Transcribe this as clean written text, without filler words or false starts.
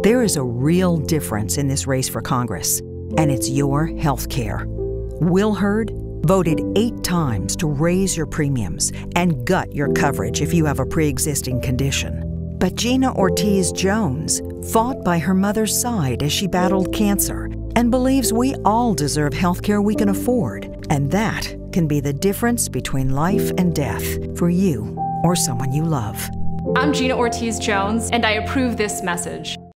There is a real difference in this race for Congress, and it's your health care. Will Hurd voted 8 times to raise your premiums and gut your coverage if you have a pre-existing condition. But Gina Ortiz-Jones fought by her mother's side as she battled cancer and believes we all deserve health care we can afford. And that can be the difference between life and death for you or someone you love. I'm Gina Ortiz-Jones, and I approve this message.